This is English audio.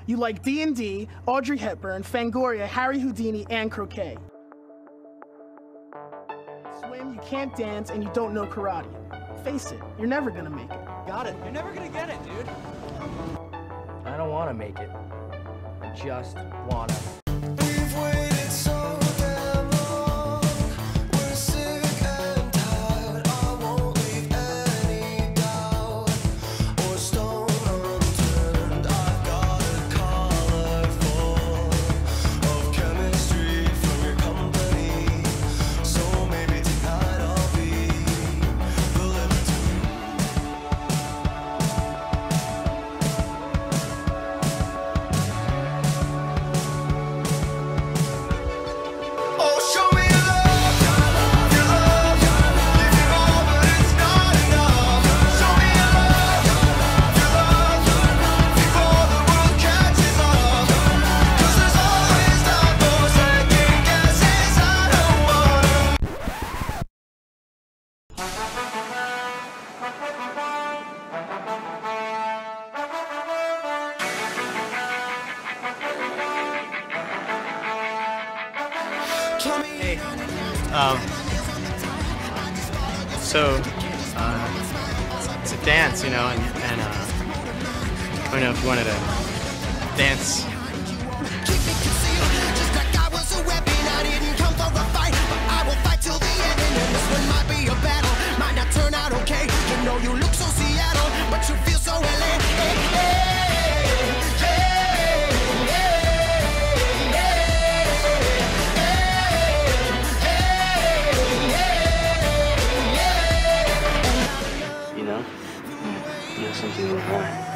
You like D&D, Audrey Hepburn, Fangoria, Harry Houdini, and croquet. Swim, you can't dance, and you don't know karate. Face it, you're never gonna make it. Got it. You're never gonna get it, dude. I don't want to make it. I just want to. We've waited so damn long. We're sick and tired. I won't leave any doubt or stone unturned. I've got a collar full of chemistry from your company. So maybe tonight I'll be the liberty. Oh, show me your love, your love, your love. Give me more, but it's not enough. Show me your love, your love, before the world catches up. 'Cause there's always doubt, those second guesses. I don't wanna. Hey, so, it's a dance, you know, and I don't know if you wanted to dance. Just like I was a weapon, I didn't come for a fight, but I will fight till the end. And this one might be a battle, might not turn out okay. You know you look so Seattle, but you feel so LA. You know something went wrong.